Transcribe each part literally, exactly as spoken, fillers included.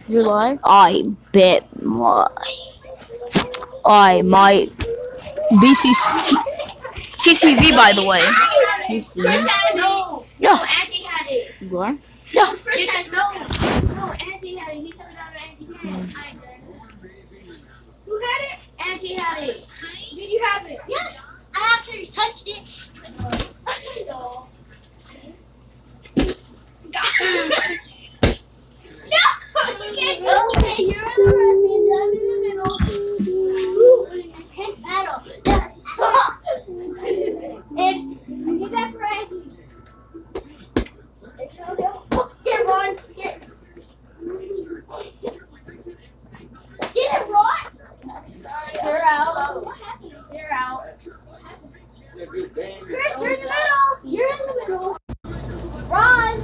You're live? I bet my I might B C T T V by the way. You streaming? No. Yeah. No, Auntie had it. You are? Yeah. You said no. No, Auntie had it. He said that Auntie had it. Who had it? Auntie had it. Did you have it? Yes. I actually touched it. No. You can't do it. You're in the middle. Can't battle. And get that for Auntie. Here, Ron. Here. Get it, Ron. You're out. You're out. Chris, you're in the middle. You're in the middle. Ron.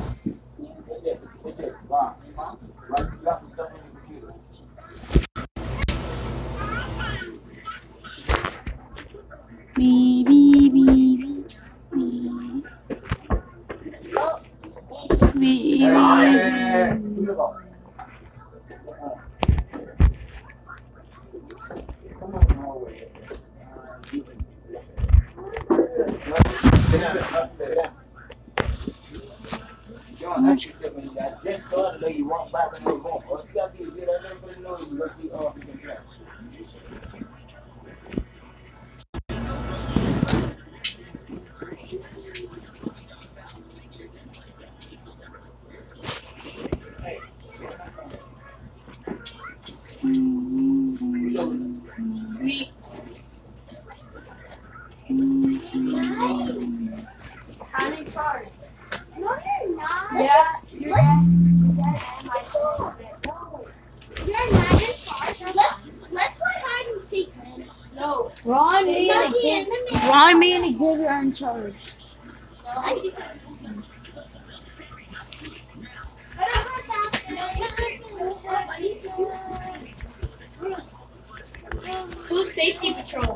Beep, beep, beep, beep. Beep, beep. How many stars? No, you're not. Yeah, you're Let's, You're not in charge. Let's let's play hide and seek. No. Ron, me and Xavier, Ron, me and Xavier are in charge. Who's safety patrol?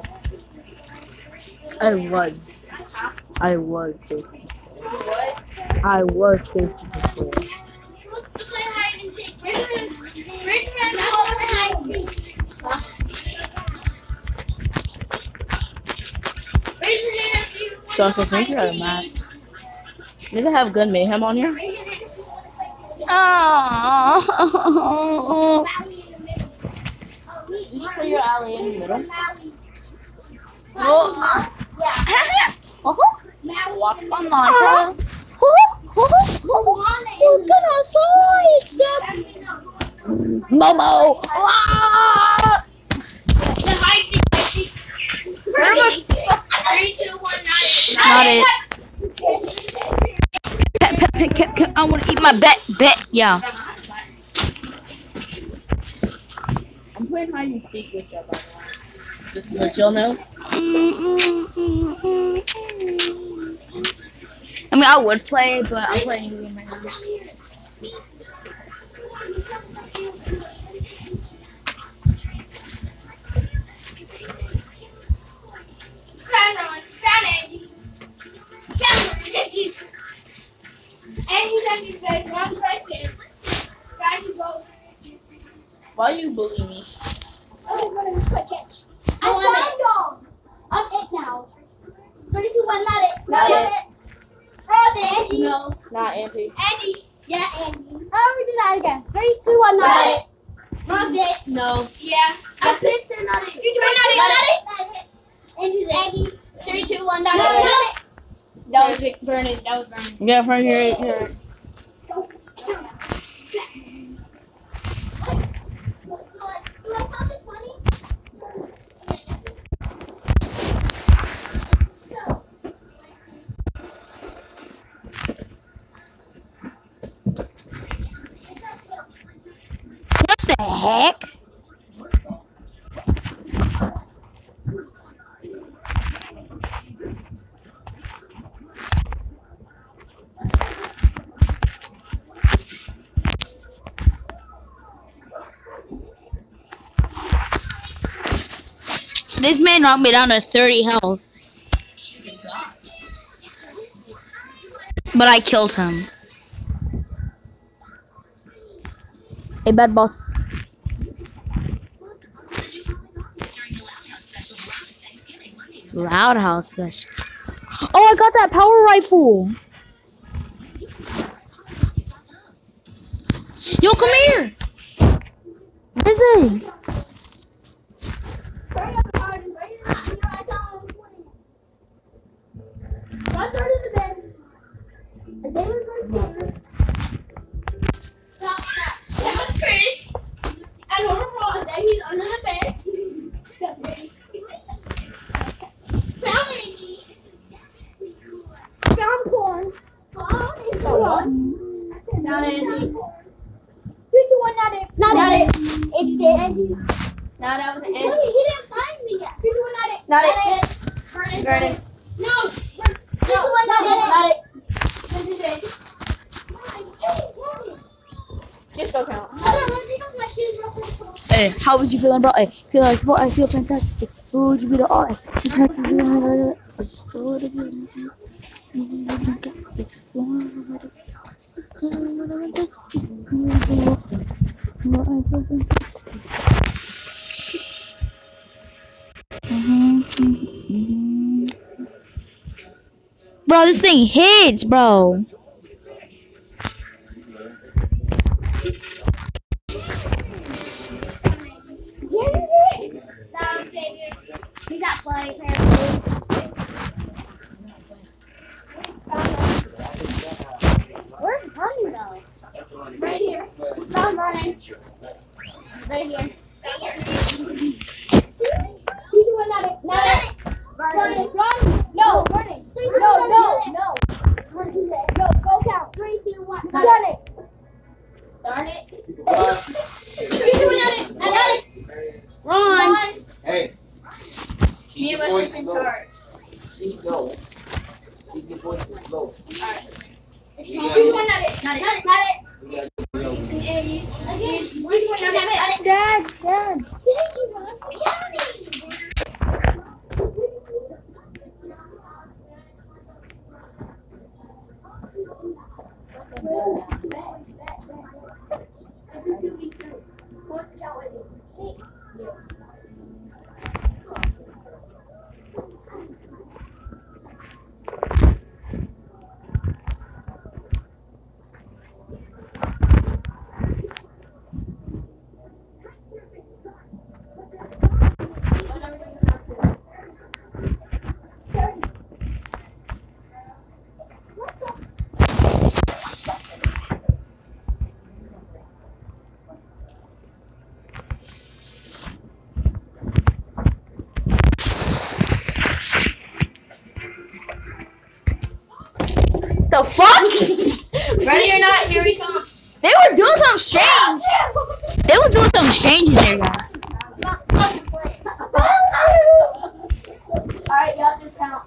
I was. I was safety. What? I was safety patrol. Let's play hide and seek. Where's Red? Let's play hide and seek. Raise your hand if you want So I think you're out of maths. Do they have Gun Mayhem on here? Oh. Did you say you're alley in the middle? Oh. Oh. Walk on Monica. You're gonna slide, except Momo. Ah! Three, two, one, nine. Not it. Pet, pet, pet, pet, pet. I want to eat my bet, bet. Yeah. I'm playing hide and seek with you, by the way. Just to let y'all know. I mean, I would play, but I'm playing a game right now. Why you bully me? I found y'all. I'm it now. Three, two, one, not it. Not it. it. Not it. No, not Angie. Andy. Yeah, Andy. How do we do that again? Three, two, one, not, not it. it. Not it. No. Yeah. I'm fixing not it. Three, two, one, not it. Not it. Not it. Andy's Andy. Three, two, one, not, not it. Not it. That was it, Vernon. That was Vernon. Yeah, from here. here. What the heck? This man knocked me down to thirty health. But I killed him. Hey, bad boss. Loud house special. Oh, I got that power rifle. Yo, come here. What is it? Not Angie. Three, two, one, not it. Not Not it. it. It's dead. Angie. No, that wasn't He Angie. didn't find me yet. Three, two, one, not it. Not it. Vernon. Vernon. No. Three, two, one, not it. Not it. This is it. Just go count. Hold on, let's take off my shoes real quick. Hey, how was you feeling, bro? Hey, feel like, bro, I feel fantastic. Who would you be the all? Just make this video. Just go to the Just go to the Bro, this thing hits, bro. He's not playing. Where's Bernie though? Right here. Not running. Right here. Right here. He's doing that. Not it. Running. Run. No. Running. No. No. No. No. Go count. Three, two, one. Done it. Darn it. He's doing that. I got it. Run. Hey. Me and was in charge. Keep low. Keep your voice low. Three, two, one. Not it. Not it. Not it. Not it. You gotta be low. Again. Three, two, one. Not it. Dad. Dad. Thank you, Ron. The fuck? Ready or not, here we come. They were doing something strange. They were doing something strange in there, guys. Alright, y'all just count.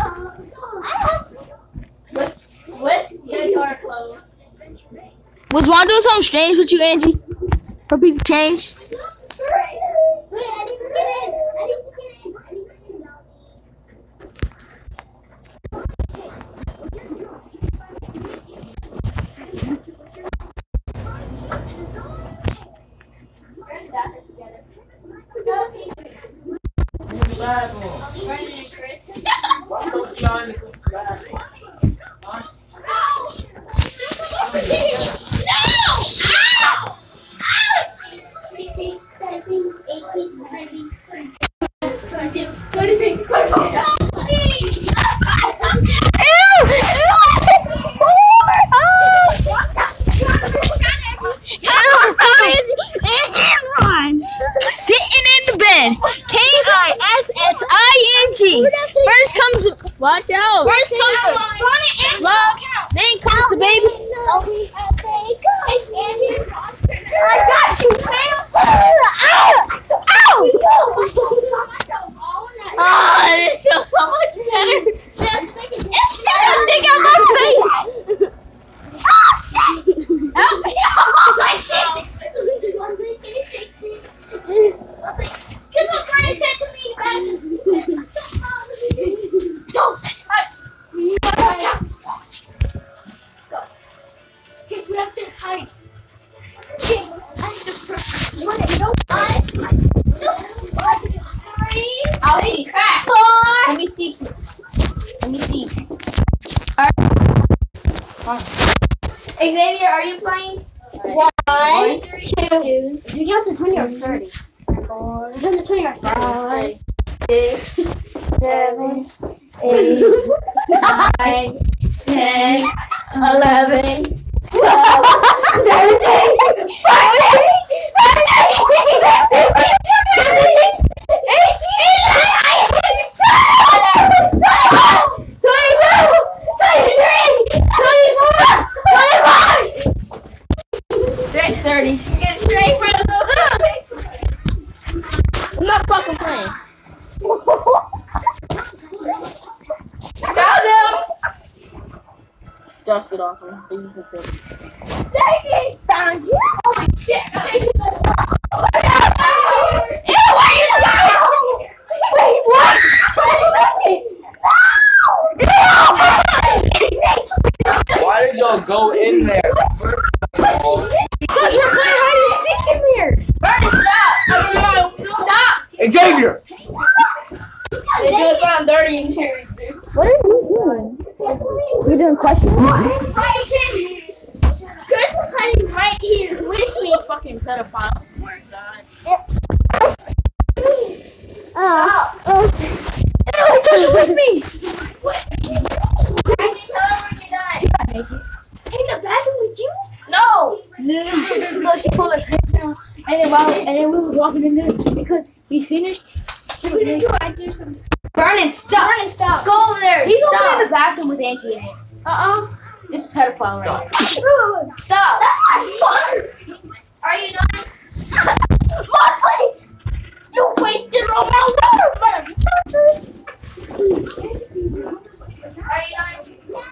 With, with the door closed. Was Juan doing something strange with you, Angie? For a piece of change? Wait, I need to get in. I need to get in. I need to get in. Vernon and Chris. Why don't you on this bathroom? Sitting in the bed. K I S S I N G. First comes the watch out. First comes the love. Then comes the baby. I got you, Ow! Ow! Oh, this feels so much better. It's gonna dig out my face. Help me! Guess what Brian said to me? Don't. Guess we have to hide. you playing? One, One, two. Do you have to twenty or thirty? Four. You have to twenty or thirty. Six, Seven, eight, nine, ten, eleven, twelve, thirteen, fourteen, fifteen, sixteen, eighteen, twenty-one, twenty-two, twenty-three, twenty-four, twenty-five. thirty. Get straight for the I'm not fucking playing. Got him. Josh, get off him. You can feel Take it. Found you. Oh shit. Ew, why are you doing? Wait, what? Why did y'all go in there? Because we're playing hide and seek in there. Vernon, stop! No, stop! Xavier! They do something dirty in here. What are you doing? You doing questions? Right here. Chris is hiding right here with me, fucking pedophile. Swear to God. Oh. Oh. Oh, just with me. Actually, tell her when you're done. In the bathroom with you? No! So she pulled her pants down, and then while and then we was walking in there because we finished. She was like, I do something. Vernon, stop! Vernon, stop. Go over there. He's stop. over in the bathroom with Angie in it. Uh-uh. It's pedophile right Stop. now. Stop! Are you done? Mosley, you wasted all my water. Are you done?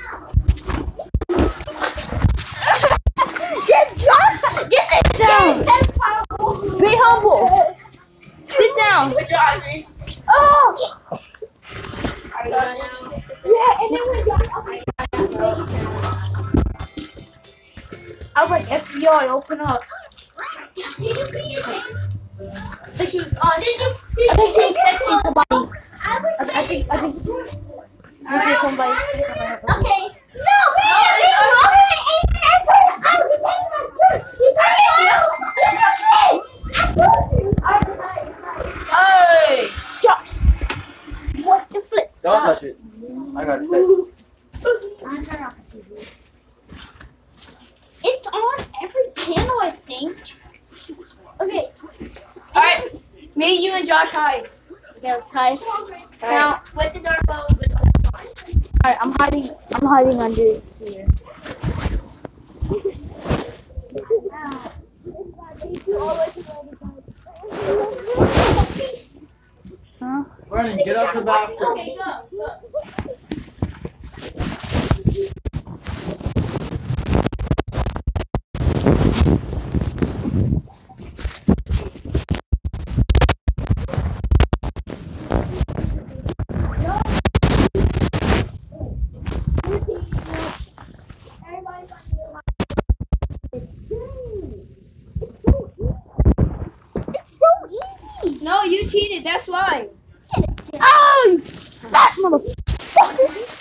Get Josh. Get it down. Be humble. Sit down. Good job, man. Oh. Are you done now? Yeah, and then we got. I was like, F B I, open up. Did you pee your pants? I think she was on. Did you? I think she was texting somebody. I was I, I think. I think. I think somebody. Okay. No, Hey! Josh. What the flip? Don't touch it. I got it fixed. It's on every channel, I think. Okay. Alright. Me, you, and Josh hide. Okay, let's hide. Now, split the door closed. Alright, I'm hiding. I'm hiding under here. Huh? Vernon, get up the bathroom. Okay, go. Go. No, you cheated. That's why. Oh, fat motherfucker!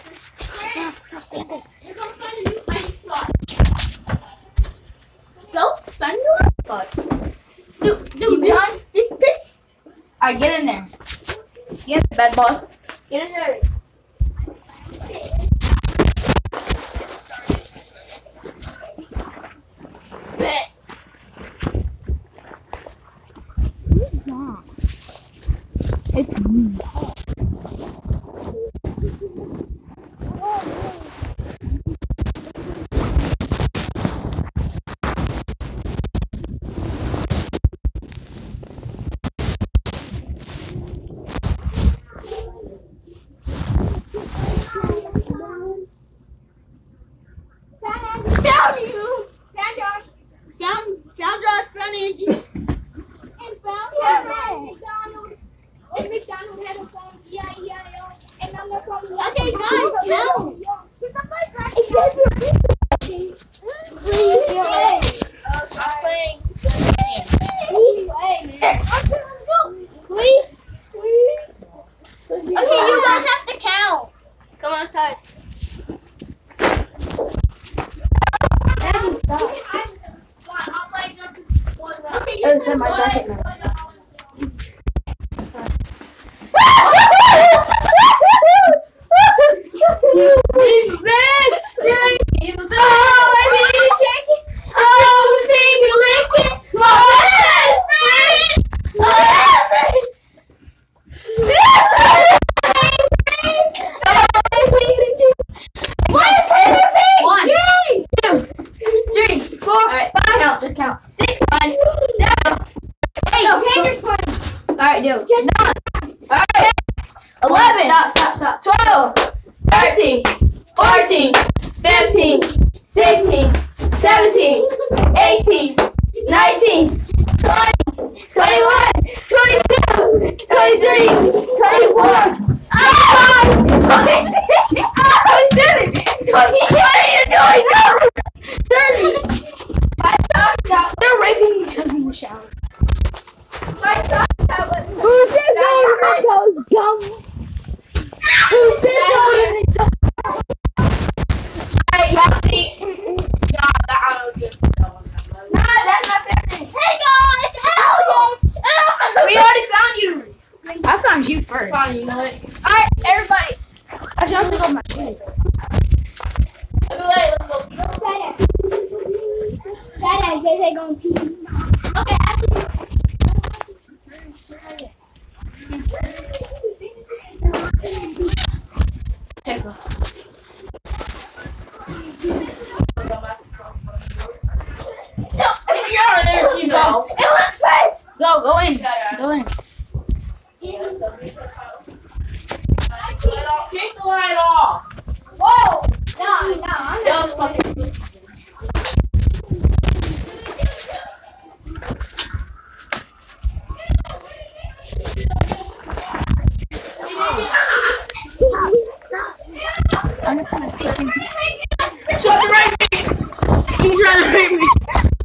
You're gonna find a new hiding spot. Go, find your spot. Dude, dude, John, this bitch. Alright, get in there. Get in, bad boss. Get in there. Bet. It's me. It's in my jacket now. Just count. Six, one, seven, eight, no, alright, dude. Just nine. Alright. Eleven. Stop, stop, stop. Twelve. Thirteen. Fourteen. Fifteen. Sixteen. Seventeen. Eighteen. Nineteen. Twenty. Twenty-one. Twenty-two. Twenty-three. Twenty-four. Twenty-five. Twenty-six. Twenty-seven. Twenty-eight. What are you doing? No. Thirty. They're raping each other in the shower. My God, who's this going to those dumb? Who's this going to Alright, y'all see? Nah, that was just Nah, that's not fair. Hey guys, Elliot! We already found you. I found you first. Found you, you know it. Alright, everybody. I should have to go with my shoes. Let's go. Let's go. Dad, I guess I go on T V. Okay, actually. Check off. No, you're over there, you go. It was fake. Go, go in. Go in. Take the line off. Whoa! No, no, I'm not fucking. I'm just gonna take him. He's trying to rape me! He's trying to rape me!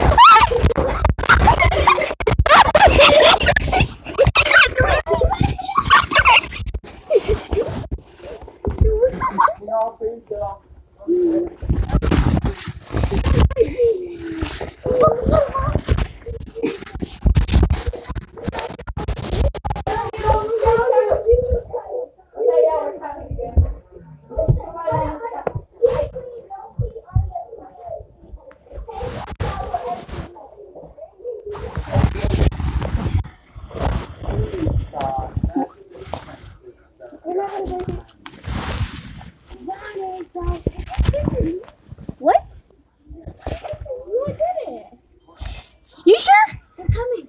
What? You did it! You sure? They're coming!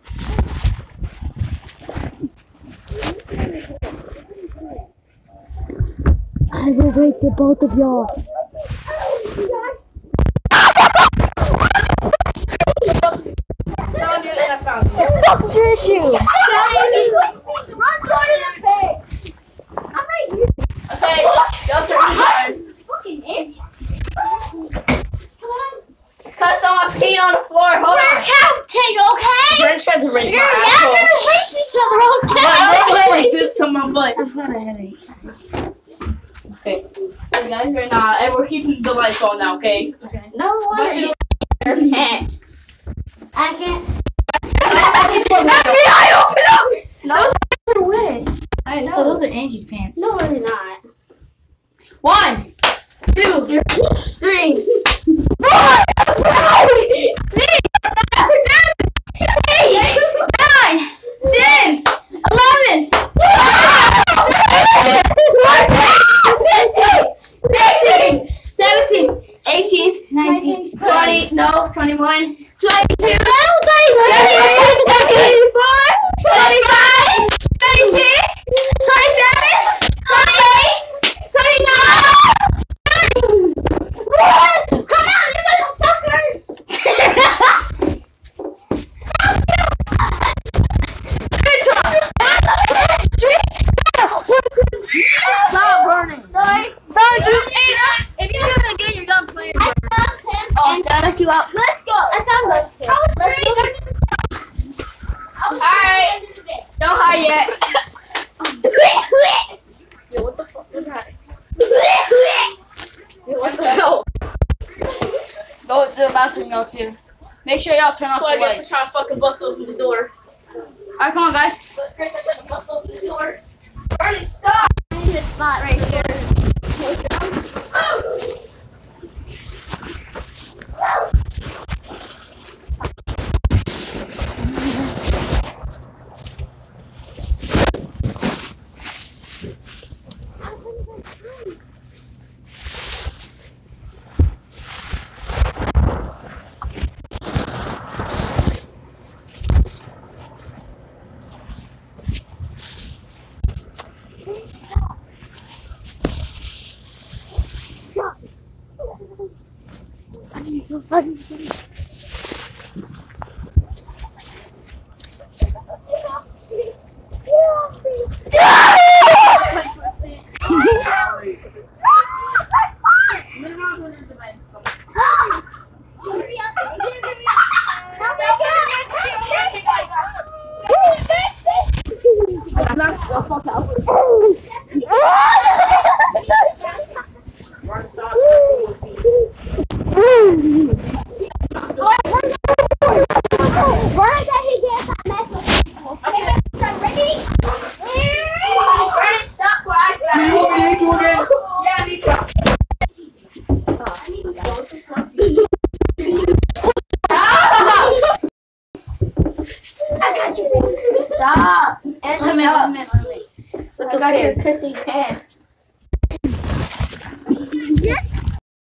I will rape the both of y'all. Don't do that, I found you. What's your issue? Run toward the pig! I'm right here. Okay, your turn. Fucking idiot. Come on. It's cause someone peed on the floor. Hold We're on. counting, okay? Brent tried to rape You're my not asshole. gonna rape each other, okay? But Brent like this to my butt. I've got a headache. Okay. Hey guys, right now, and we're keeping the lights on now, okay? Okay. No What's worries. your pants? I can't see. F B I, open up! Those are wet. I know. Oh, those are Angie's pants. No, they're not. One, two, three, four, five, six, seven, eight, nine, ten, eleven, sixteen, seventeen, eighteen, nineteen, twenty, no, twenty-one, twenty-two, twenty-four, twenty-five, twenty-six, twenty-seven, twenty-eight, twenty-nine, thirty. Come on, you motherfucker! Good job. Stop burning. Sorry. Don't you eat. If you do it again, you're done playing. I found ten. Oh, did I mess you up? Let's go. I found those two. Let's go. Alright. Don't hide yet. Yo, what the fuck was that? Yo, what the hell? Go to the bathroom now too. Make sure y'all turn off So I the guess we're lights. trying to fucking bust open the door. Alright, come on, guys. But Chris, I said to bust open the door. Burn, stop! This spot right here. Stop! And Let me, let me, let me. Let's got your pissy pants.